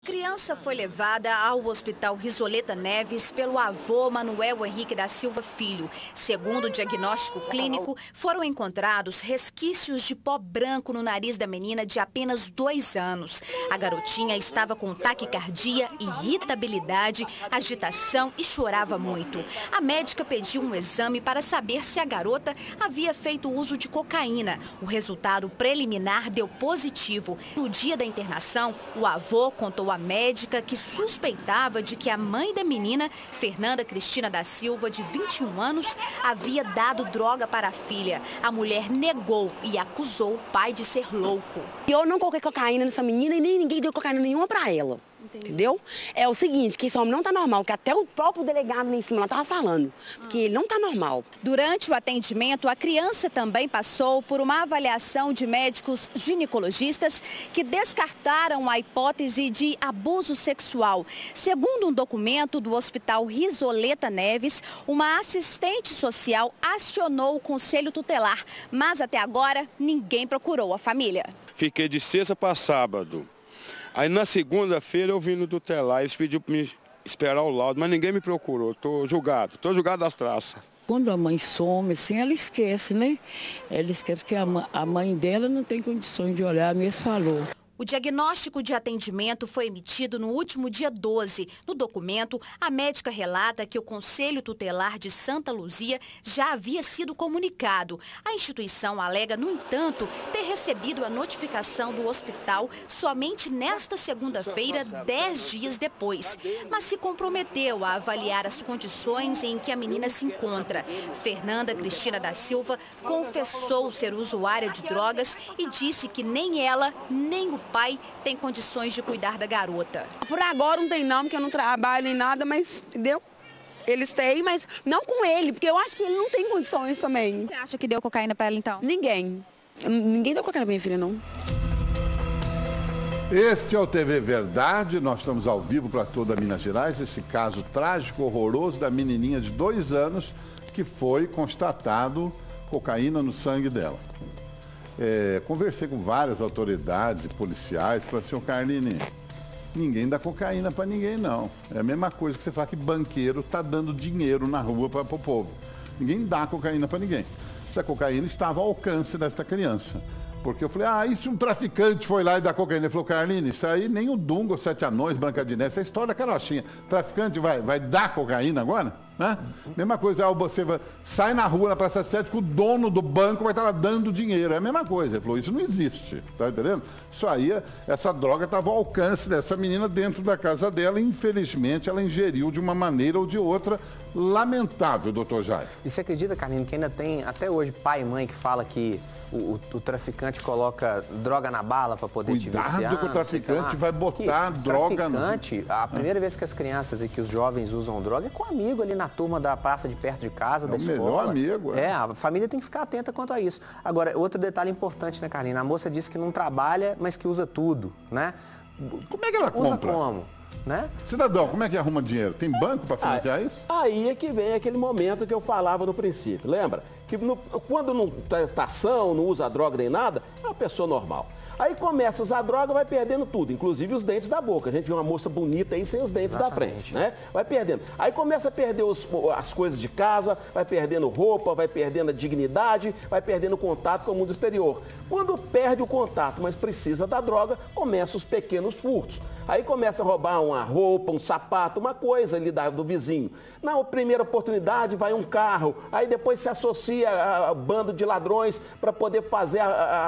A criança foi levada ao Hospital Risoleta Neves pelo avô Manuel Henrique da Silva Filho. Segundo o diagnóstico clínico, foram encontrados resquícios de pó branco no nariz da menina de apenas 2 anos. A garotinha estava com taquicardia, irritabilidade, agitação e chorava muito. A médica pediu um exame para saber se a garota havia feito uso de cocaína. O resultado preliminar deu positivo. No dia da internação, o avô contou à médica que suspeitava de que a mãe da menina, Fernanda Cristina da Silva, de 21 anos, havia dado droga para a filha. A mulher negou e acusou o pai de ser louco. Eu não coloquei cocaína nessa menina e nem ninguém deu cocaína nenhuma para ela. Entendi. Entendeu? É o seguinte, que esse homem não tá normal, que até o próprio delegado lá em cima lá tava falando, que ele não tá normal. Durante o atendimento, a criança também passou por uma avaliação de médicos ginecologistas que descartaram a hipótese de abuso sexual. Segundo um documento do Hospital Risoleta Neves, uma assistente social acionou o conselho tutelar, mas até agora ninguém procurou a família. Fiquei de sexta para sábado. Aí na segunda-feira eu vim no tutelar, eles pediram para me esperar o laudo, mas ninguém me procurou, estou julgado das traças. Quando a mãe some, assim, ela esquece, né? Ela esquece que a mãe dela não tem condições de olhar, mesmo falou. O diagnóstico de atendimento foi emitido no último dia 12. No documento, a médica relata que o Conselho Tutelar de Santa Luzia já havia sido comunicado. A instituição alega, no entanto, ter recebido a notificação do hospital somente nesta segunda-feira, 10 dias depois. Mas se comprometeu a avaliar as condições em que a menina se encontra. Fernanda Cristina da Silva confessou ser usuária de drogas e disse que nem ela, nem o pai tem condições de cuidar da garota. Por agora não tem não, porque eu não trabalho nem nada, mas, entendeu? Eles têm, mas não com ele, porque eu acho que ele não tem condições também. Você acha que deu cocaína para ela então? Ninguém. Ninguém deu cocaína pra minha filha, não. Este é o TV Verdade, nós estamos ao vivo para toda Minas Gerais, esse caso trágico, horroroso da menininha de 2 anos que foi constatado cocaína no sangue dela. Conversei com várias autoridades e policiais, falei assim, ô Carline, ninguém dá cocaína para ninguém não. É a mesma coisa que você falar que banqueiro está dando dinheiro na rua para o povo. Ninguém dá cocaína para ninguém. Essa cocaína estava ao alcance desta criança. Porque eu falei, e se um traficante foi lá e dá cocaína? Ele falou, Carline, isso aí nem o Dunga, os 7 Anões, Branca de Neve, essa é a história da carochinha. Traficante vai dar cocaína agora? Né? Mesma coisa, você sai na rua, na Praça 7, que o dono do banco vai estar lá dando dinheiro. É a mesma coisa. Ele falou, isso não existe, tá entendendo? Isso aí, essa droga estava ao alcance dessa menina dentro da casa dela e, infelizmente, ela ingeriu de uma maneira ou de outra lamentável, doutor Jair. E você acredita, Carlinhos, que ainda tem até hoje pai e mãe que fala que o traficante coloca droga na bala para poder te viciar? Cuidado que o traficante vai botar droga no... A primeira vez que as crianças e que os jovens usam droga é com um amigo ali na turma da praça de perto de casa, da escola. O melhor amigo. A família tem que ficar atenta quanto a isso. Agora, outro detalhe importante, né, Carlinhos? A moça disse que não trabalha, mas que usa tudo, né? Como é que ela compra? Usa como? Né? Cidadão, como é que arruma dinheiro? Tem banco para financiar isso? Aí é que vem aquele momento que eu falava no princípio, lembra? Que quando não está ação, não usa droga nem nada, é uma pessoa normal. Aí começa a usar droga, vai perdendo tudo, inclusive os dentes da boca. A gente viu uma moça bonita aí sem os dentes da frente, né? Vai perdendo. Aí começa a perder as coisas de casa, vai perdendo roupa, vai perdendo a dignidade, vai perdendo o contato com o mundo exterior. Quando perde o contato, mas precisa da droga, começam os pequenos furtos. Aí começa a roubar uma roupa, um sapato, uma coisa ali do vizinho. Na primeira oportunidade vai um carro, aí depois se associa a bando de ladrões para poder fazer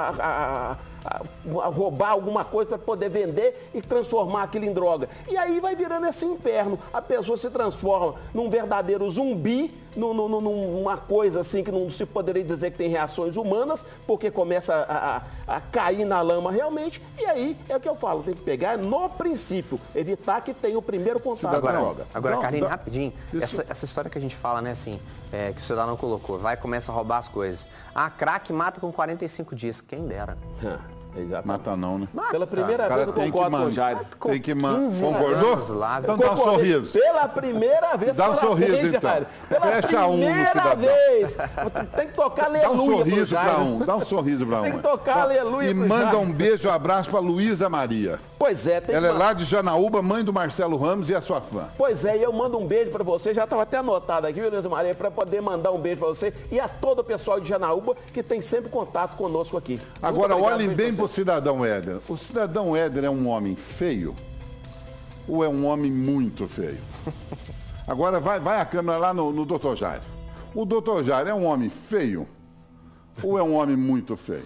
roubar alguma coisa para poder vender e transformar aquilo em droga. E aí vai virando esse inferno. A pessoa se transforma num verdadeiro zumbi, numa coisa assim que não se poderia dizer que tem reações humanas, porque começa a cair na lama realmente. E aí é o que eu falo, tem que pegar no princípio, evitar que tenha o primeiro contato com a droga. Agora, Carlinhos, rapidinho, essa história que a gente fala, né, assim, que o cidadão colocou, vai e começa a roubar as coisas. Crack mata com 45 dias, quem dera. Exatamente. Mata não, né? Pela primeira vez eu concordo com o Jair. Tem que concordou? Lá, então dá um sorriso. Pela primeira vez. Dá um sorriso, então. Fecha um no cidadão. Vez. Tem que tocar aleluia. Dá um sorriso para um. Dá um sorriso para um. Tem que tocar aleluia. E manda um beijo, um abraço para Luísa Maria. Pois é. Ela é lá de Janaúba, mãe do Marcelo Ramos e é sua fã. Pois é, e eu mando um beijo pra você, já estava até anotado aqui, viu, Neuza Maria, para poder mandar um beijo pra você e a todo o pessoal de Janaúba que tem sempre contato conosco aqui. Agora, olhem bem pro cidadão Éder. O cidadão Éder é um homem feio ou é um homem muito feio? Agora vai a câmera lá no Dr. Jair. O Dr. Jair é um homem feio ou é um homem muito feio?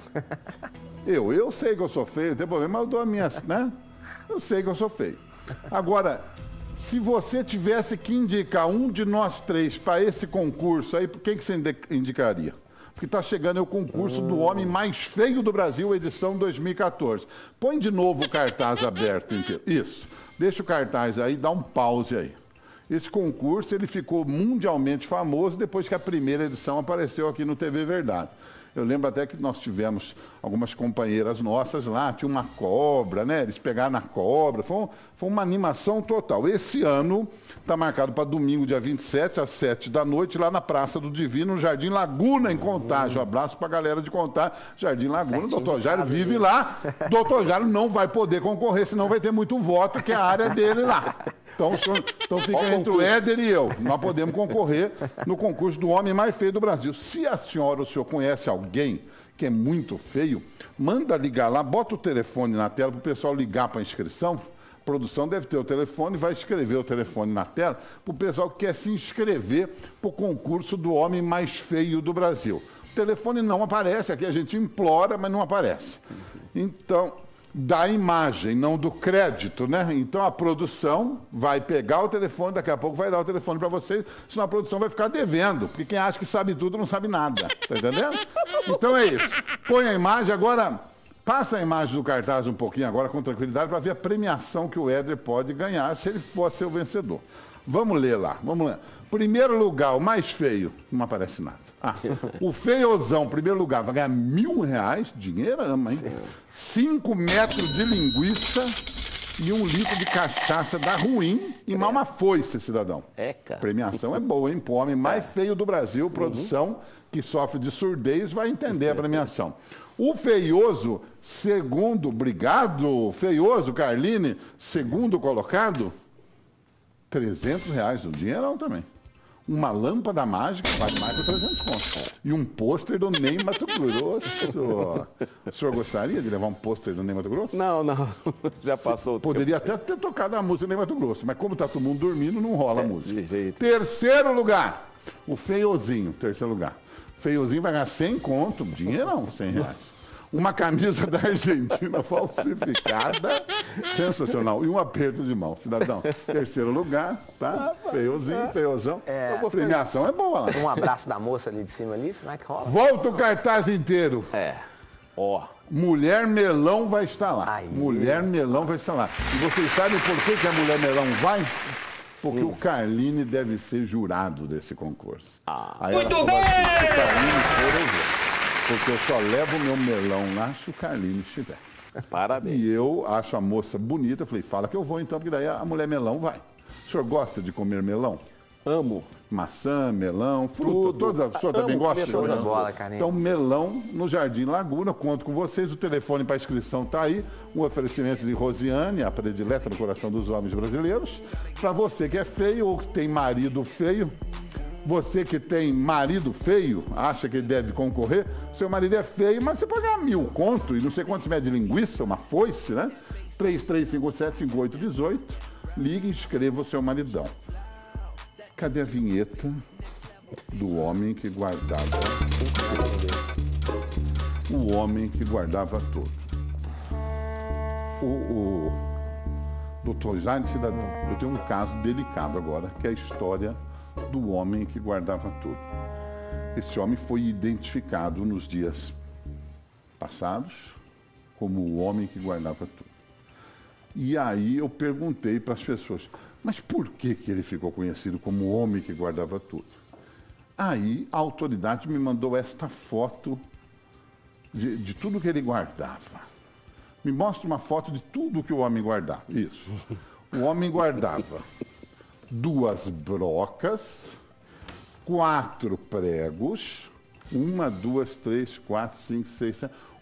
Eu sei que eu sou feio, não tem problema, mas eu dou a minha, né? Eu sei que eu sou feio. Agora, se você tivesse que indicar um de nós três para esse concurso aí, quem que você indicaria? Porque está chegando o concurso do homem mais feio do Brasil, edição 2014. Põe de novo o cartaz aberto inteiro. Isso. Deixa o cartaz aí, dá um pause aí. Esse concurso ele ficou mundialmente famoso depois que a primeira edição apareceu aqui no TV Verdade. Eu lembro até que nós tivemos algumas companheiras nossas lá, tinha uma cobra, né? Eles pegaram na cobra, foi uma animação total. Esse ano está marcado para domingo, dia 27, às 7 da noite, lá na Praça do Divino, no Jardim Laguna, em Contagem. Um abraço para a galera de Contagem, Jardim Laguna. O doutor Jairo vive lá. Doutor Jairo não vai poder concorrer, senão vai ter muito voto, que é a área dele lá. Então fica entre o Éder e eu. Nós podemos concorrer no concurso do homem mais feio do Brasil. Se a senhora ou o senhor conhece alguém que é muito feio, manda ligar lá, bota o telefone na tela para o pessoal ligar para a inscrição. A produção deve ter o telefone, vai escrever o telefone na tela para o pessoal que quer se inscrever para o concurso do homem mais feio do Brasil. O telefone não aparece, aqui a gente implora, mas não aparece. Então, da imagem, não do crédito, né? Então a produção vai pegar o telefone, daqui a pouco vai dar o telefone para vocês, senão a produção vai ficar devendo, porque quem acha que sabe tudo não sabe nada, tá entendendo? Então é isso. Põe a imagem, agora passa a imagem do cartaz um pouquinho agora com tranquilidade para ver a premiação que o Éder pode ganhar se ele for ser o vencedor. Vamos ler lá, vamos ler. Primeiro lugar, o mais feio, não aparece nada. O feiozão, primeiro lugar, vai ganhar R$1.000, dinheirama, hein? 5 metros de linguiça e 1 litro de cachaça da ruim e mal uma foice, cidadão. Cara. Premiação é boa, hein? Pro homem mais feio do Brasil, produção que sofre de surdez, vai entender a premiação. O feioso, segundo, obrigado, feioso, Carline, segundo colocado, R$300, o dinheirão também. Uma lâmpada mágica, vale mais que 300 contos. E um pôster do Ney Mato Grosso. O senhor gostaria de levar um pôster do Ney Mato Grosso? Não, já passou o tempo. Poderia até ter tocado a música do Ney Mato Grosso, mas como está todo mundo dormindo, não rola a música. De jeito. Terceiro lugar, o feiozinho, terceiro lugar. Feiozinho vai ganhar 100 conto, dinheirão, R$100. Uma camisa da Argentina falsificada, sensacional. E um aperto de mão, cidadão. Terceiro lugar, tá? Feiozinho, feiozão. A premiação é boa lá. Um abraço da moça ali de cima ali, será que rola? Volta o cartaz inteiro. Mulher Melão vai estar lá. Mulher Melão vai estar lá. E vocês sabem por que a Mulher Melão vai? Porque o Carline deve ser jurado desse concurso. Muito bem! Se o Carline for, eu vou. Porque eu só levo o meu melão lá se o Carline estiver. Parabéns. E eu acho a moça bonita. Eu falei, fala que eu vou então, porque daí a mulher melão vai. O senhor gosta de comer melão? Amo. Maçã, melão, fruta, todas. O senhor também gosta? Então, melão no Jardim Laguna. Conto com vocês. O telefone para inscrição está aí. Um oferecimento de Rosiane, a predileta do coração dos homens brasileiros. Para você que é feio ou que tem marido feio. Você que tem marido feio, acha que ele deve concorrer, seu marido é feio, mas você pode ganhar 1.000 conto e não sei quantos metros de linguiça, uma foice, né? 3357-5818, ligue e inscreva o seu maridão. Cadê a vinheta do homem que guardava? O homem que guardava tudo. O doutor Jaime Cidadão, eu tenho um caso delicado agora, que é a história do homem que guardava tudo. Esse homem foi identificado nos dias passados como o homem que guardava tudo. E aí eu perguntei para as pessoas, mas por que ele ficou conhecido como o homem que guardava tudo? Aí a autoridade me mandou esta foto de tudo que ele guardava. Me mostra uma foto de tudo que o homem guardava. Isso. O homem guardava 2 brocas, 4 pregos, 1, 2, 3, 4, 5, 6, 7,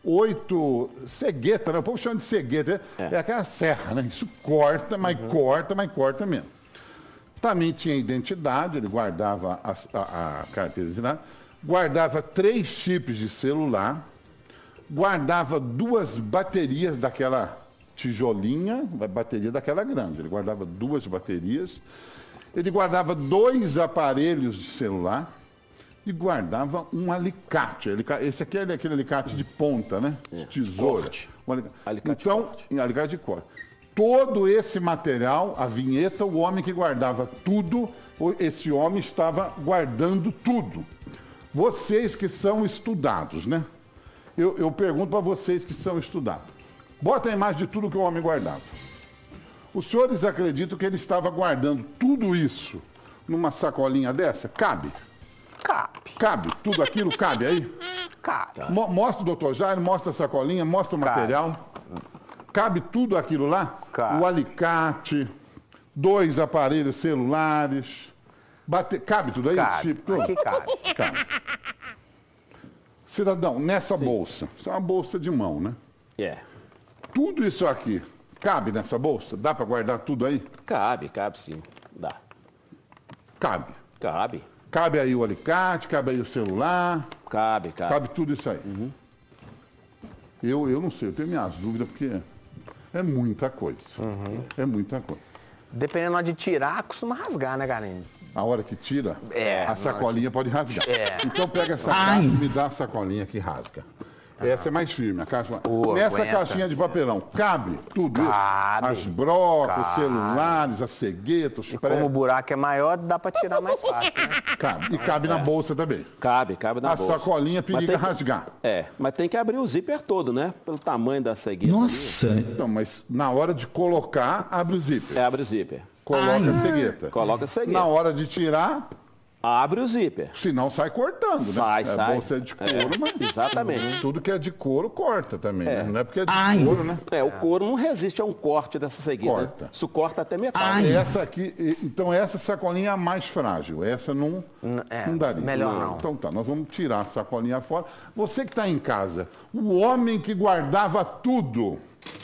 8 cegueta, né? O povo chama de cegueta, é aquela serra, né? Isso corta, mas corta mesmo. Também tinha identidade, ele guardava a carteira de cidadão, guardava 3 chips de celular, guardava 2 baterias daquela tijolinha, bateria daquela grande, ele guardava 2 baterias, ele guardava 2 aparelhos de celular, e guardava um alicate. Esse aqui é aquele alicate de ponta, né? De tesoura. Alicate então, corte. Alicate de corte. Todo esse material, a vinheta, o homem que guardava tudo, esse homem estava guardando tudo. Vocês que são estudados, né? Eu pergunto para vocês que são estudados. Bota a imagem de tudo que o homem guardava. Os senhores acreditam que ele estava guardando tudo isso numa sacolinha dessa? Cabe? Cabe. Tudo aquilo cabe aí? Cabe. Mostra o doutor Jairo, mostra a sacolinha, mostra o material. Cabe tudo aquilo lá? Cabe. O alicate, 2 aparelhos celulares. Cabe tudo aí? Cabe. Tudo? Aqui cabe. Cabe. Cidadão, nessa bolsa, isso é uma bolsa de mão, né? Tudo isso aqui, cabe nessa bolsa? Dá para guardar tudo aí? Cabe sim. Dá. Cabe. Cabe. Cabe aí o alicate, cabe aí o celular. Cabe. Cabe tudo isso aí. Eu não sei, eu tenho minhas dúvidas, porque é muita coisa. É muita coisa. Dependendo de tirar, costuma rasgar, né, Karine? A hora que tira, a sacolinha pode rasgar. Então pega essa caixa e me dá a sacolinha que rasga. Essa é mais firme, a caixa. Nessa aguenta. caixinha de papelão, cabe tudo isso? As brocas, os celulares, as ceguetas, os Como o buraco é maior, dá para tirar mais fácil, né? Cabe. E cabe na bolsa também. Cabe na A bolsa. sacolinha periga Mas rasgar. mas tem que abrir o zíper todo, né? Pelo tamanho da cegueta. Nossa! Então, mas na hora de colocar, abre o zíper. Abre o zíper. Coloca a cegueta. Coloca a cegueta. Na hora de tirar, Abre o zíper. senão sai cortando, né? Sai. Bolsa é de couro, mas Exatamente. tudo que é de couro corta também, né? Não é porque é de couro, né? O couro não resiste a um corte dessa cegueta. Corta. Isso corta até metade. Essa aqui, então essa sacolinha é a mais frágil. Essa não daria. melhor não. Então tá, nós vamos tirar a sacolinha fora. Você que está em casa, o homem que guardava tudo,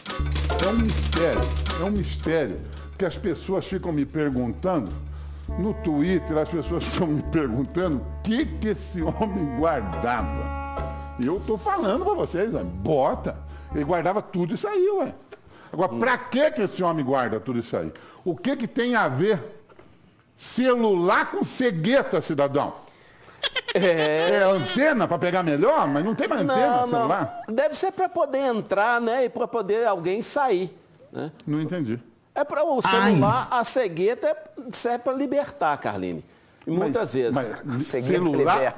é um mistério, porque as pessoas ficam me perguntando, no Twitter as pessoas estão me perguntando o que esse homem guardava. E eu estou falando para vocês, bota, ele guardava tudo isso aí, ué. Agora, para que esse homem guarda tudo isso aí? O que tem a ver celular com cegueta, cidadão? É antena para pegar melhor, mas não tem mais antena no celular? Deve ser para poder entrar, né? E para poder alguém sair. Né? Não entendi. É para o celular, a cegueta serve para libertar, Carline. E muitas vezes. Celular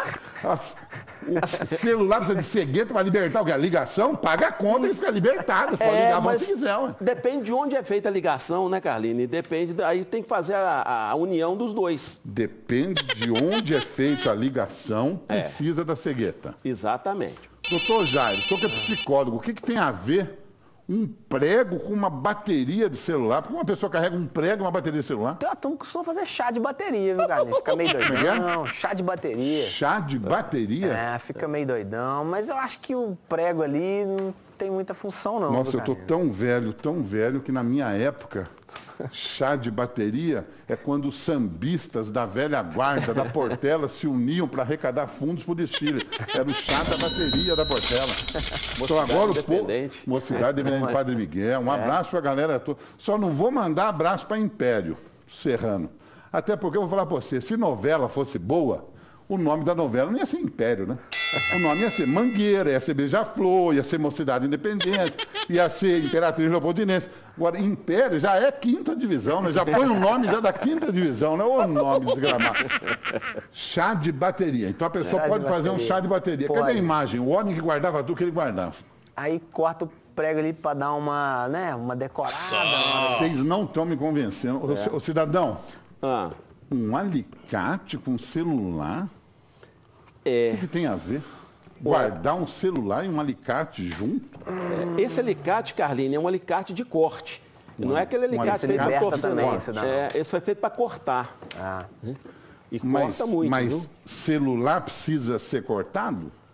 precisa de cegueta para libertar o quê? A ligação, paga a conta e fica libertado. Pode ligar mas se quiser. Ué. Depende de onde é feita a ligação, né, Carline? Depende, aí tem que fazer a união dos dois. Depende de onde é feita a ligação, precisa da cegueta. Exatamente. Doutor Jairo, o senhor que é psicólogo, o que tem a ver um prego com uma bateria de celular? Porque uma pessoa carrega um prego e uma bateria de celular? A turma costuma fazer chá de bateria, viu, Carlinhos? Fica meio doidão. Chá de bateria. Chá de bateria? Fica meio doidão. Mas eu acho que o prego ali não tem muita função, não. Nossa, eu tô tão velho, que na minha época, chá de bateria é quando os sambistas da velha guarda da Portela se uniam para arrecadar fundos para o desfile. Era o chá da bateria da Portela. Então agora o povo... Mocidade Independente, Padre Miguel. Um abraço para a galera toda. Só não vou mandar abraço para Império Serrano. Até porque eu vou falar para você, se novela fosse boa, o nome da novela não ia ser Império, né? O nome ia ser Mangueira, ia ser Beija-Flor, ia ser Mocidade Independente, ia ser Imperatriz Leopoldinense. Agora, Império já é 5ª divisão, né? Já põe o nome já da 5ª divisão, né? O nome desgramado. Chá de bateria. Então a pessoa pode fazer um chá de bateria. Cadê a imagem? O homem que guardava tudo que ele guardava. Aí corta o prego ali para dar uma decorada. Vocês não estão me convencendo. Ô, cidadão, um alicate com celular? O que tem a ver? Guardar um celular e um alicate junto? Esse alicate, Carline, é um alicate de corte. Não é aquele alicate feito para torcer, não. Esse foi feito para cortar. E corta muito. Mas viu? celular precisa ser cortado?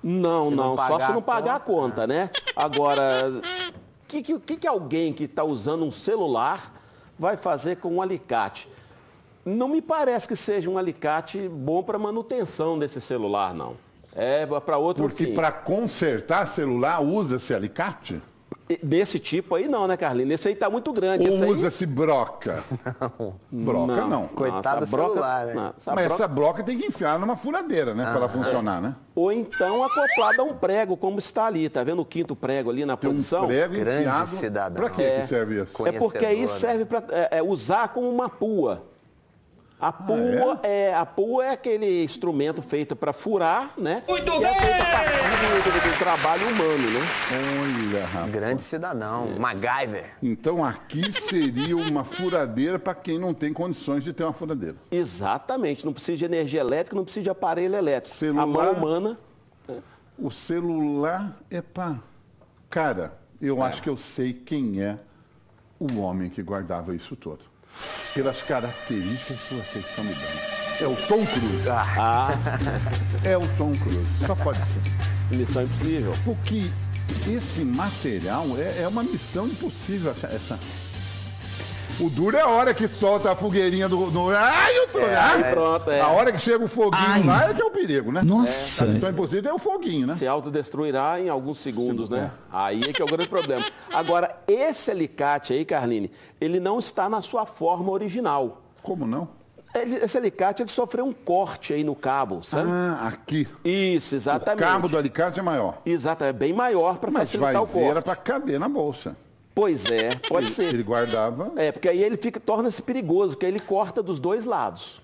Não, só se não pagar a conta, né? Agora, o que alguém que está usando um celular vai fazer com um alicate? Não me parece que seja um alicate bom para manutenção desse celular, não. É para outro fim. Porque para consertar celular usa-se alicate? Desse tipo aí não, né, Carlinhos? Esse aí tá muito grande. Ou usa-se broca? Broca não. Coitado do celular, né? Mas essa broca tem que enfiar numa furadeira, né? Para ela funcionar, né? Ou então acoplada a um prego, como está ali. Tá vendo o quinto prego ali na posição? Um prego Grande enfiado. cidadão. Para que serve isso? É porque aí serve para usar como uma pua. A pua é aquele instrumento feito para furar, né? Muito bem! É feito a partir do trabalho humano, né? Olha, rapaz. Grande cidadão, MacGyver. Então aqui seria uma furadeira para quem não tem condições de ter uma furadeira. Exatamente. Não precisa de energia elétrica, não precisa de aparelho elétrico. Celular, a mão humana... O celular é para... Cara, eu acho que eu sei quem é o homem que guardava isso tudo. Pelas características que vocês estão me dando. É o Tom Cruise. É o Tom Cruise. Só pode ser. Missão impossível. Porque esse material é uma missão impossível. O duro é a hora que solta a fogueirinha do... Ai, eu tô... Pronto, A hora que chega o foguinho lá é que é o perigo, né? Nossa! A missão impossível é o foguinho, né? Se autodestruirá em alguns segundos, né? Aí é que é o grande problema. Agora, esse alicate aí, Carline, ele não está na sua forma original. Como não? Esse alicate, ele sofreu um corte aí no cabo, sabe? Aqui. Isso, exatamente. O cabo do alicate é maior. Exato, é bem maior para facilitar o corte. Era para caber na bolsa. Pois é, pode ser. Ele guardava. Porque aí ele torna-se perigoso, porque aí ele corta dos dois lados.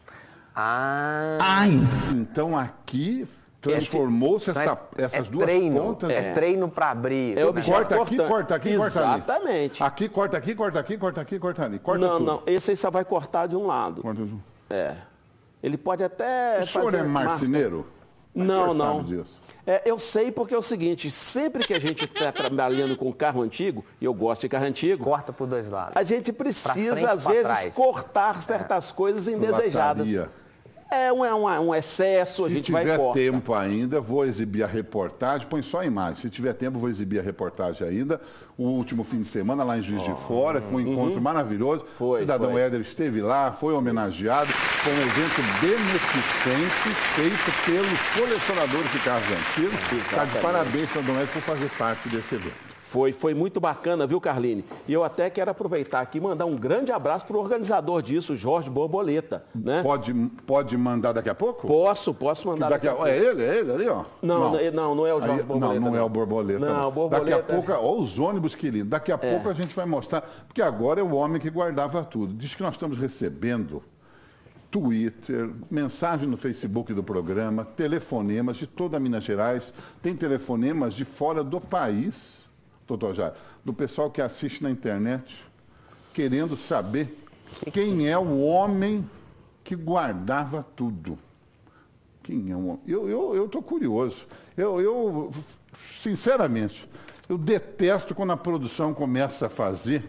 Então aqui transformou-se essas duas pontas. É treino para abrir. Corta aqui, corta aqui, corta ali. Exatamente. Aqui, corta aqui, corta aqui, corta aqui, corta ali. Corta não, tudo. não, esse aí só vai cortar de um lado. Corta tudo. Ele pode até O senhor é marceneiro? Não, O senhor não. sabe disso? Eu sei porque é o seguinte, sempre que a gente está trabalhando com carro antigo, e eu gosto de carro antigo, corta por dois lados. a gente precisa, às vezes, cortar certas coisas indesejadas. Lataria. É um excesso, a gente vai cortar. Se tiver tempo ainda, vou exibir a reportagem, põe só a imagem. Se tiver tempo, vou exibir a reportagem ainda. O último fim de semana, lá em Juiz de Fora, foi um encontro maravilhoso. O cidadão Éder esteve lá, foi homenageado. Foi um evento beneficente feito pelos colecionadores de carros antigos. Está de parabéns, cidadão Éder, por fazer parte desse evento. Foi muito bacana, viu, Carline? E eu até quero aproveitar aqui e mandar um grande abraço para o organizador disso, Jorge Borboleta. Né? Pode mandar daqui a pouco? Posso mandar daqui a pouco. É ele ali, ó. Não é o Jorge Borboleta. Não é o Borboleta. Não, o Borboleta. Daqui a pouco, ó, os ônibus que lindo. Daqui a pouco a gente vai mostrar, porque agora é o homem que guardava tudo. Diz que nós estamos recebendo Twitter, mensagem no Facebook do programa, telefonemas de toda Minas Gerais, tem telefonemas de fora do país, doutor Jair, do pessoal que assiste na internet, querendo saber quem é o homem que guardava tudo. Quem é o homem? Eu estou curioso. Eu, sinceramente, eu detesto quando a produção começa a fazer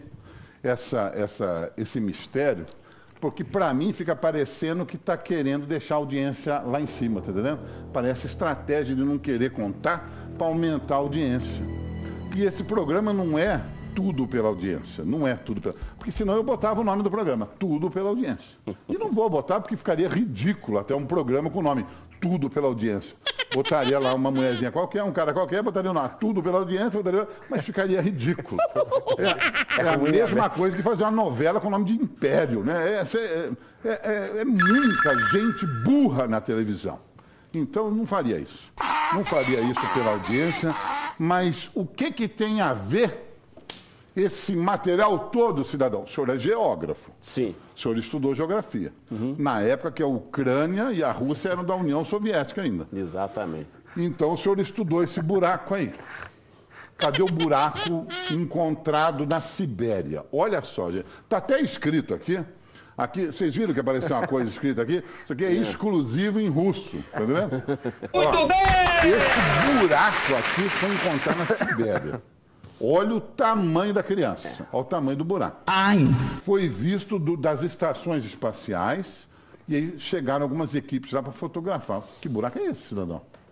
esse mistério, porque para mim fica parecendo que está querendo deixar a audiência lá em cima, tá entendendo? Parece estratégia de não querer contar para aumentar a audiência. E esse programa não é tudo pela audiência, não é tudo pela... Porque senão eu botava o nome do programa, Tudo pela Audiência. E não vou botar porque ficaria ridículo até um programa com o nome Tudo pela Audiência. Botaria lá uma mulherzinha qualquer, um cara qualquer, botaria lá Tudo pela Audiência, mas ficaria ridículo. É a mesma coisa que fazer uma novela com o nome de Império, né? É muita gente burra na televisão. Então, não faria isso. Não faria isso pela audiência. Mas o que tem a ver esse material todo, cidadão? O senhor é geógrafo. Sim. O senhor estudou geografia. Na época que a Ucrânia e a Rússia eram da União Soviética ainda. Exatamente. Então, o senhor estudou esse buraco aí. Cadê o buraco encontrado na Sibéria? Olha só, gente. Está até escrito aqui. Aqui, vocês viram que apareceu uma coisa escrita aqui? Isso aqui é exclusivo em russo, tá vendo? Muito bem! Esse buraco aqui foi encontrado na Sibéria. Olha o tamanho da criança, olha o tamanho do buraco. Foi visto das estações espaciais e aí chegaram algumas equipes lá para fotografar. Que buraco é esse, cidadão?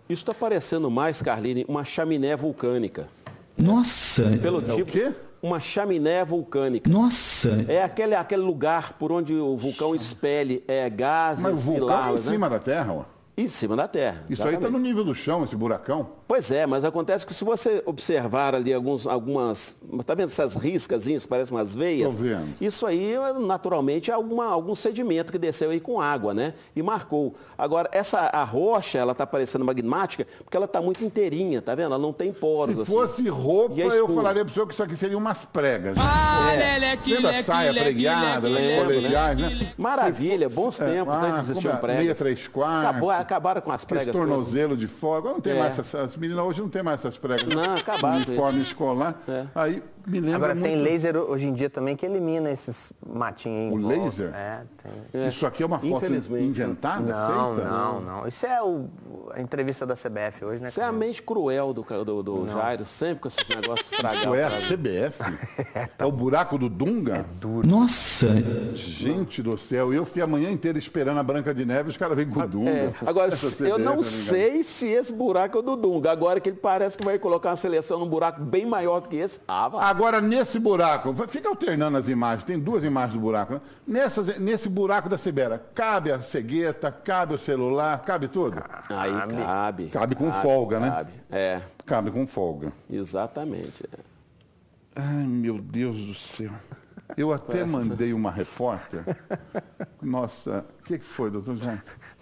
Isso está parecendo mais, Carline, uma chaminé vulcânica. Nossa! Pelo É tipo, o quê? uma chaminé vulcânica. Nossa! É aquele lugar por onde o vulcão expele gases Mas o e vulcão lavas, é em cima da Terra, ó. Em cima da Terra. Isso aí está no nível do chão, esse buracão. Pois é, mas acontece que se você observar ali algumas... Tá vendo essas riscazinhas, parecem umas veias? Tô vendo. Isso aí, naturalmente, é algum sedimento que desceu aí com água, né? E marcou. Agora, a rocha, ela tá parecendo magmática porque ela tá muito inteirinha, tá vendo? Ela não tem poros, Se assim. fosse roupa, E é eu escuro. falaria pro senhor que isso aqui seriam umas pregas. Lembra a saia preguiada, colegiais, né? Maravilha, bons tempos, né? Que existiam pregas. 6/4. Acabaram com as Esse pregas todas. tornozelo de fora. Agora não tem mais as meninas hoje não tem mais essas pregas. Não, acabaram com Uniforme isso. escolar. É. Aí me lembra Agora muito... tem laser hoje em dia também que elimina esses matinhos aí. O em volta. laser? Tem. Isso aqui é uma foto Infelizmente. inventada, Não, feita? não. Isso é a entrevista da CBF hoje, né? Isso é a mente cruel do Jairo, sempre com esses negócios estragados. Isso é a CBF? É o buraco do Dunga? Nossa! Gente do céu, eu fiquei a manhã inteira esperando a Branca de Neve, os caras vêm com o Dunga. Agora, Essa eu CBF, não tá ligado? sei se esse buraco é o do Dunga. Agora que ele parece que vai colocar uma seleção num buraco bem maior do que esse. Vai. Agora, nesse buraco, fica alternando as imagens, tem duas imagens do buraco. Né? Nesse buraco da Sibéria, cabe a cegueta, cabe o celular, cabe tudo? Aí cabe. Cabe com folga, né? Cabe. É, Cabe com folga. exatamente. Ai, meu Deus do céu. Eu até mandei uma repórter. Nossa, o que foi, doutor João?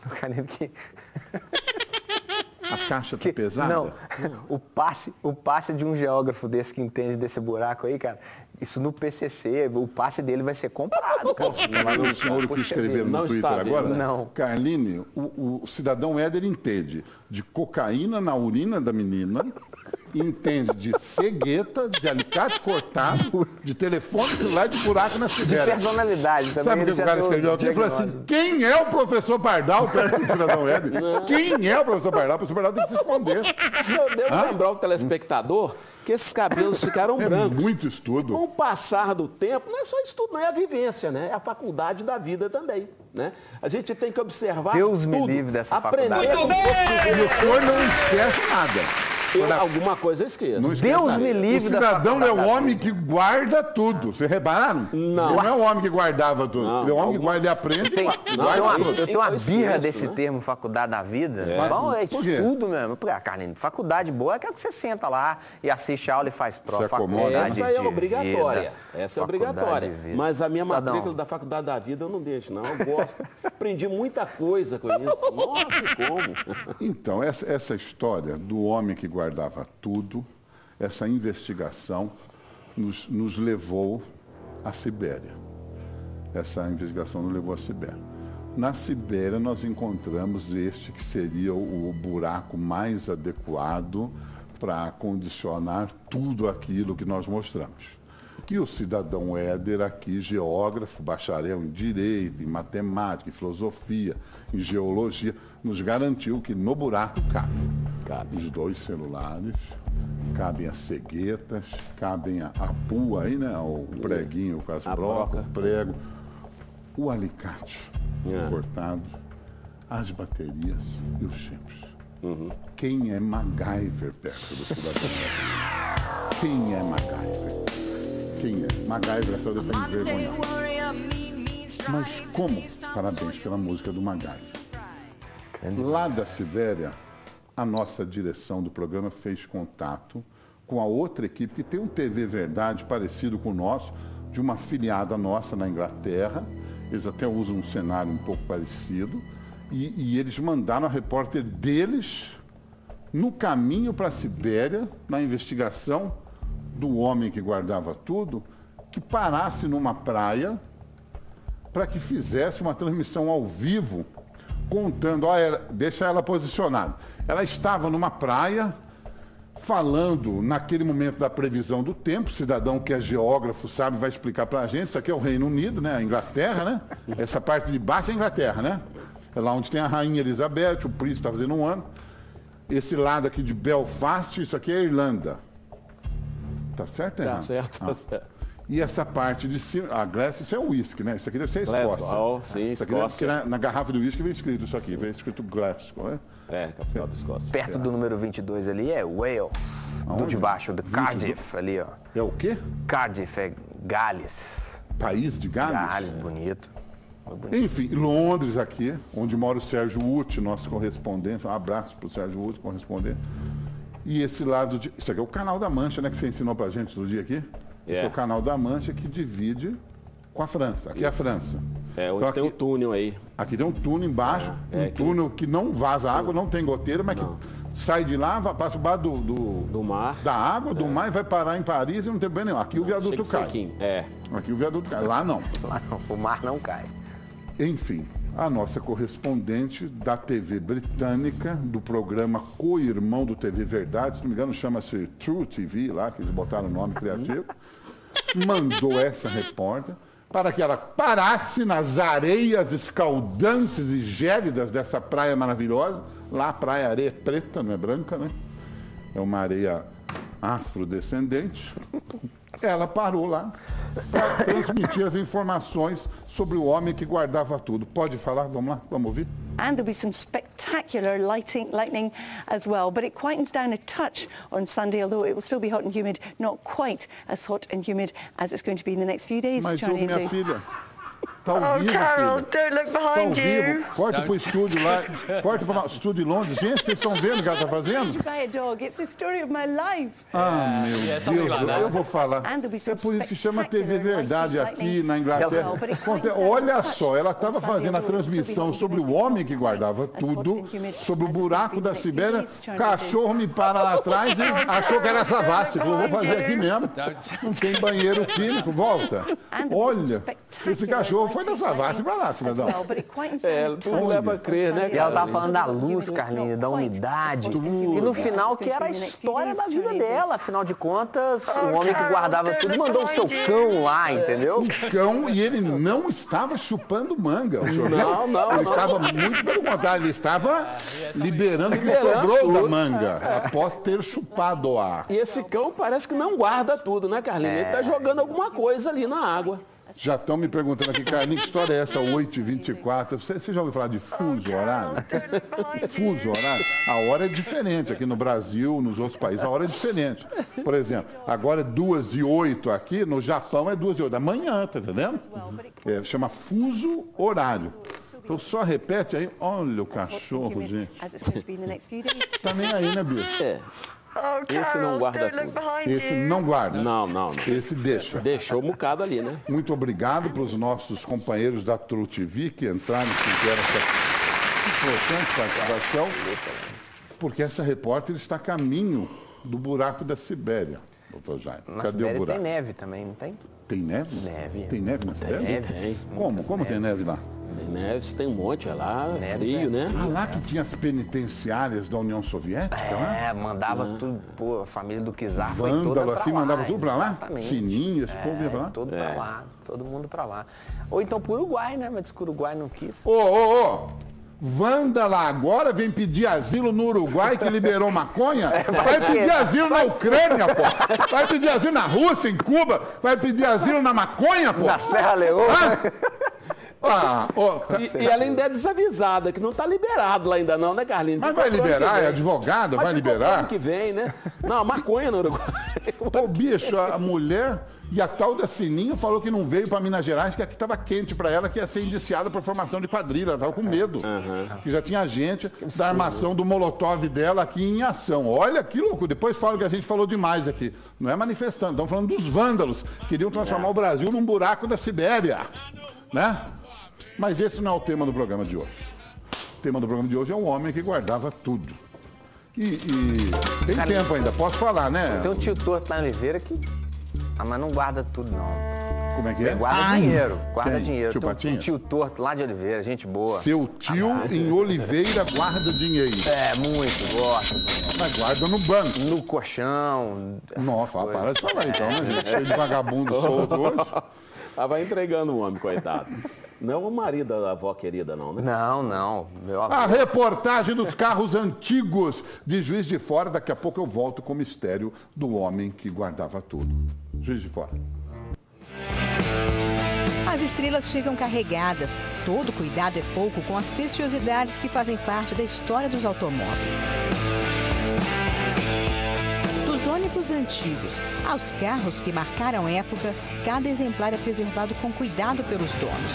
A caixa tá pesada? Não, o passe de um geógrafo desse que entende desse buraco aí, cara, isso no PCC, o passe dele vai ser comprado, cara. Posso falar o senhor que escreveram no não Twitter está vendo, agora? não. Carline, o cidadão Éder entende de cocaína na urina da menina, entende de cegueta, de alicate cortado, de telefone celular, de buraco na De Sibéria. personalidade também. Sabe o que ele o já cara deu escreveu aqui? Ele falou assim, quem é o professor Pardal perto do cidadão Éder? Quem é o professor Pardal? O professor Pardal tem que se esconder. Eu devo lembrar o telespectador que esses cabelos ficaram É brancos. muito estudo. Com o passar do tempo, não é só estudo, não é a vivência, né? É a faculdade da vida também, né? A gente tem que observar Deus me tudo, livre dessa aprender faculdade. com todos E o senhor não esquece nada. alguma coisa eu esqueço. Não esquece Deus nada. me livre O da cidadão é faculdade. o homem que guarda tudo. Vocês repararam? Não. Ele não é o homem que guardava tudo. Não, ele é o homem que guarda e aprende. Eu tenho uma Eu birra esqueço, desse né? termo faculdade da vida. Bom, é Por quê? estudo mesmo. Carlinhos, faculdade boa é aquela que você senta lá e assiste aula e faz prova. Se acomoda. Faculdade Essa é de obrigatória. vida. Essa é Faculdade obrigatória. de vida. Mas a minha Cidadão. matrícula da faculdade da vida eu não deixo, não. Eu gosto. Aprendi muita coisa com isso. Nossa, como? Então, essa história do homem que guardava tudo, essa investigação nos levou à Sibéria. Essa investigação nos levou à Sibéria. Na Sibéria, nós encontramos este que seria o buraco mais adequado para condicionar tudo aquilo que nós mostramos. Que o cidadão Éder aqui, geógrafo, bacharel em Direito, em Matemática, em Filosofia, em Geologia, nos garantiu que no buraco cabe os dois celulares, cabem as ceguetas, cabem a pua aí, né? O preguinho com as brocas, o prego, o alicate cortado, as baterias e os chips. Quem é MacGyver perto do cidadão Éder? Quem é MacGyver? Quem é? MacGyver, essa deve estar envergonhado. Mas como? Parabéns pela música do MacGyver. Lá da Sibéria, a nossa direção do programa fez contato com a outra equipe que tem um TV Verdade parecido com o nosso, de uma afiliada nossa na Inglaterra. Eles até usam um cenário um pouco parecido. E eles mandaram a repórter deles no caminho para a Sibéria, na investigação do homem que guardava tudo, que parasse numa praia para que fizesse uma transmissão ao vivo, contando, deixa ela posicionada. Ela estava numa praia, falando naquele momento da previsão do tempo, o cidadão que é geógrafo sabe, vai explicar para a gente, isso aqui é o Reino Unido, né? A Inglaterra, né? Essa parte de baixo é a Inglaterra, né? É lá onde tem a Rainha Elizabeth, o príncipe está fazendo um ano. Esse lado aqui de Belfast, isso aqui é a Irlanda. Tá certo, Tá errado? certo, tá certo. E essa parte de cima, a Glass, isso é o uísque, né? Isso aqui deve ser Glasgow, Escócia. sim, Isso aqui deve, Escócia. porque na garrafa do uísque vem escrito isso aqui, vem escrito Glasgow, né? É, capital da Escócia. Perto do número 22 ali é Wales. Do de baixo, do Cardiff ali, ó. É o quê? Cardiff é Gales. País de Gales? Gales, bonito. Enfim, Londres aqui, onde mora o Sérgio Uti, nosso correspondente. Um abraço para o Sérgio Uti, correspondente. E esse lado de... Isso aqui é o Canal da Mancha, né? Que você ensinou para a gente outro dia aqui. Esse é o Canal da Mancha que divide com a França. Aqui é a França. É, onde então, tem um túnel aí. Aqui tem um túnel embaixo, túnel que não vaza água, não tem goteira, mas que sai de lá, passa por baixo do mar. Da água, do mar e vai parar em Paris e não tem bem nenhum. Aqui o viaduto cai. Aqui o viaduto cai. Lá não. Lá não, o mar não cai. Enfim, a nossa correspondente da TV britânica, do programa co-irmão do TV Verdade, se não me engano chama-se True TV, lá, que eles botaram o nome criativo, mandou essa repórter para que ela parasse nas areias escaldantes e gélidas dessa praia maravilhosa. Lá a praia, areia é preta, não é branca, né? É uma areia afrodescendente. Ela parou lá para transmitir as informações sobre o homem que guardava tudo. Pode falar? Vamos lá, vamos ouvir? And there'll be some spectacular lightning as well, but it quietens down a touch on Sunday, although it will still be hot and humid, not quite as hot and humid as it's going to be in the next few days. Mas Charlie, minha filha, tá ao vivo, Carol, filha. don't look behind tá you. Corta pro estúdio lá, corta pro estúdio em Londres. Gente, vocês estão vendo o que ela tá fazendo? To buy a dog, it's the story of my life. Ah, meu Deus, eu vou falar. É por isso que chama TV Verdade aqui na Inglaterra. Olha só, ela estava fazendo a transmissão sobre o homem que guardava tudo, sobre o buraco da Sibéria. Cachorro me para lá atrás e achou que era Savassi. Falou, vou fazer aqui mesmo. Não tem banheiro químico, volta. Olha, esse cachorro foi da Savassi para lá, cidadão. Tudo leva a crer, né? E ela tava falando da luz, Carlinhos, da umidade. E no final, que era a história da vida dela. Afinal de contas, o homem que guardava tudo mandou o seu cão lá, entendeu? O cão, e ele não estava chupando manga. O senhor não. Ele estava muito pelo contrário, ele estava liberando o que sobrou da manga, após ter chupado a. E esse cão parece que não guarda tudo, né, Carlinhos? Ele tá jogando alguma coisa ali na água. Já estão me perguntando aqui, Carlinhos, que história é essa, 8h24? Você já ouviu falar de fuso horário? Fuso horário? A hora é diferente aqui no Brasil, nos outros países, a hora é diferente. Por exemplo, agora é 2h08 aqui, no Japão é 2h08 da manhã, tá entendendo? Chama fuso horário. Então só repete aí, olha o cachorro, gente. Tá nem aí, né, Bia? Esse não guarda tudo. Esse não guarda? Não. Esse deixa. Deixou um bocado ali, né? Muito obrigado para os nossos companheiros da True TV que entraram e fizeram essa importante participação, porque essa repórter está a caminho do buraco da Sibéria, doutor Jaime. Na Cadê Sibéria o buraco? tem neve também, não tem? Tem neve? Neve. Tem neve na Sibéria? Tem. Como tem neve lá? Tem neve, tem um monte, é lá, frio, né? Ah, lá que tinha as penitenciárias da União Soviética, lá? Mandava tudo, pô, a família do Czar foi toda Vândalo, pra assim, lá. mandava tudo pra lá? Exatamente. Sininho, esse povo ia pra lá? Todo pra lá, todo mundo pra lá. Ou então pro Uruguai, né? Mas diz que o Uruguai não quis. Ô! Vândala agora vem pedir asilo no Uruguai, que liberou maconha? Vai pedir asilo na Ucrânia, pô! Vai pedir asilo na Rússia, em Cuba? Vai pedir asilo na maconha, pô? Na Serra Leoa? E ela ainda é desavisada, que não tá liberado lá ainda não, né, Carlinhos? Mas vai liberar, é advogada, vai liberar? Ano que vem, né? Não, maconha no Uruguai. Pô, bicho, a mulher e a tal da Sininho falou que não veio para Minas Gerais, que aqui estava quente para ela, que ia ser indiciada por formação de quadrilha. Ela estava com medo. Que já tinha gente da armação do Molotov dela aqui em ação. Olha que louco. Depois falam que a gente falou demais aqui. Não é manifestando, estamos falando dos vândalos. Queriam transformar o Brasil num buraco da Sibéria. Né? Mas esse não é o tema do programa de hoje. O tema do programa de hoje é o homem que guardava tudo. E tem tempo ainda, posso falar, né? Tem um tio torto lá em Oliveira que... mas não guarda tudo, não. Como é que é? Guarda dinheiro, guarda dinheiro. Tio Tem Patinho? um tio torto lá de Oliveira, gente boa. Seu tio em Oliveira guarda dinheiro. Muito, gosta. Mas guarda no banco. No colchão. Nossa, para de falar então, né, gente? Cheio de vagabundo solto hoje. Ela vai entregando o homem, coitado. Não é o marido da avó querida, não, né? Não. A reportagem dos carros antigos de Juiz de Fora. Daqui a pouco eu volto com o mistério do homem que guardava tudo. Juiz de Fora. As estrelas chegam carregadas. Todo cuidado é pouco com as preciosidades que fazem parte da história dos automóveis. Dos ônibus antigos aos carros que marcaram época, cada exemplar é preservado com cuidado pelos donos.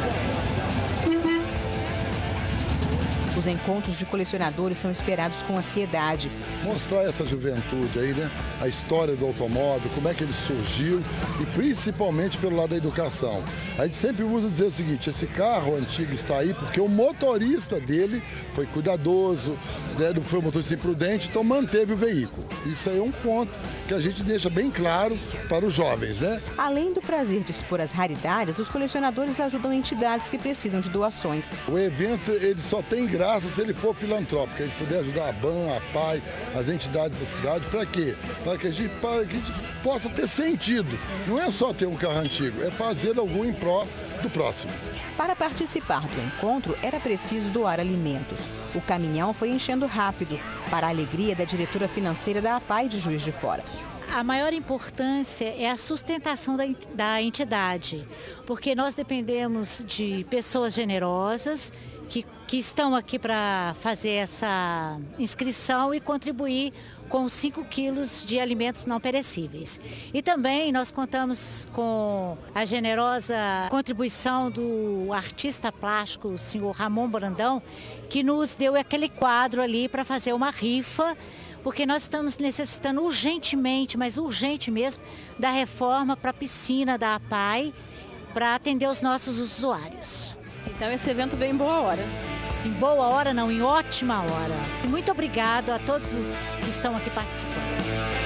Os encontros de colecionadores são esperados com ansiedade. Mostrar essa juventude aí, né? A história do automóvel, como é que ele surgiu e principalmente pelo lado da educação. A gente sempre usa dizer o seguinte, esse carro antigo está aí porque o motorista dele foi cuidadoso, né? Não foi um motorista imprudente, então manteve o veículo. Isso aí é um ponto que a gente deixa bem claro para os jovens, né? Além do prazer de expor as raridades, os colecionadores ajudam entidades que precisam de doações. O evento ele só tem graça se ele for filantrópico, a gente puder ajudar a BAN, a PAI, as entidades da cidade, para quê? Para que a gente possa ter sentido. Não é só ter um carro antigo, é fazer algum em pró do próximo. Para participar do encontro, era preciso doar alimentos. O caminhão foi enchendo rápido, para a alegria da diretora financeira da APAI de Juiz de Fora. A maior importância é a sustentação da entidade, porque nós dependemos de pessoas generosas que estão aqui para fazer essa inscrição e contribuir com 5 quilos de alimentos não perecíveis. E também nós contamos com a generosa contribuição do artista plástico, o senhor Ramon Brandão, que nos deu aquele quadro ali para fazer uma rifa, porque nós estamos necessitando urgentemente, mas urgente mesmo, da reforma para a piscina da APAI, para atender os nossos usuários. Então esse evento veio em boa hora. Em boa hora não, em ótima hora. Muito obrigado a todos os que estão aqui participando.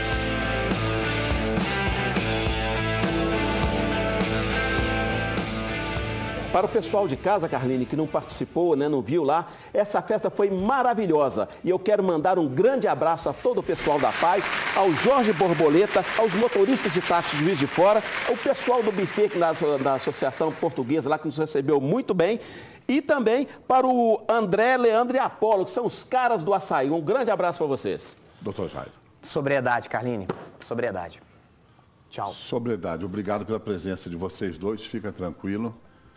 Para o pessoal de casa, Carline, que não participou, né, não viu lá, essa festa foi maravilhosa. E eu quero mandar um grande abraço a todo o pessoal da PAI, ao Jorge Borboleta, aos motoristas de táxi de Juiz de Fora, ao pessoal do buffet da Associação Portuguesa lá, que nos recebeu muito bem. E também para o André, Leandro e Apolo, que são os caras do açaí. Um grande abraço para vocês. Doutor Jairo. Sobriedade, Carline. Sobriedade. Tchau. Sobriedade. Obrigado pela presença de vocês dois. Fica tranquilo.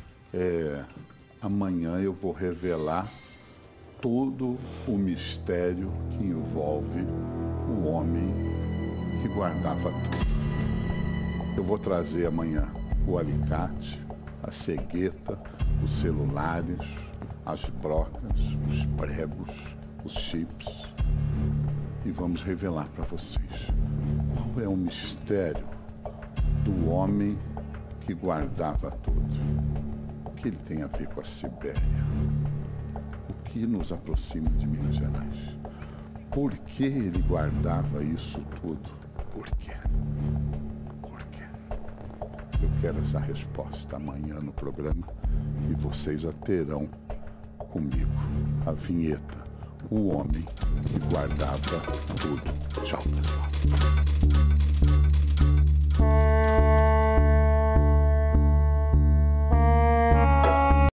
Amanhã eu vou revelar todo o mistério que envolve o homem que guardava tudo. Eu vou trazer amanhã o alicate, a cegueta, os celulares, as brocas, os pregos, os chips e vamos revelar para vocês qual é o mistério do homem que guardava tudo. O que ele tem a ver com a Sibéria? O que nos aproxima de Minas Gerais? Por que ele guardava isso tudo? Por quê? Por quê? Eu quero essa resposta amanhã no programa e vocês a terão comigo. A vinheta, o homem que guardava tudo. Tchau, pessoal.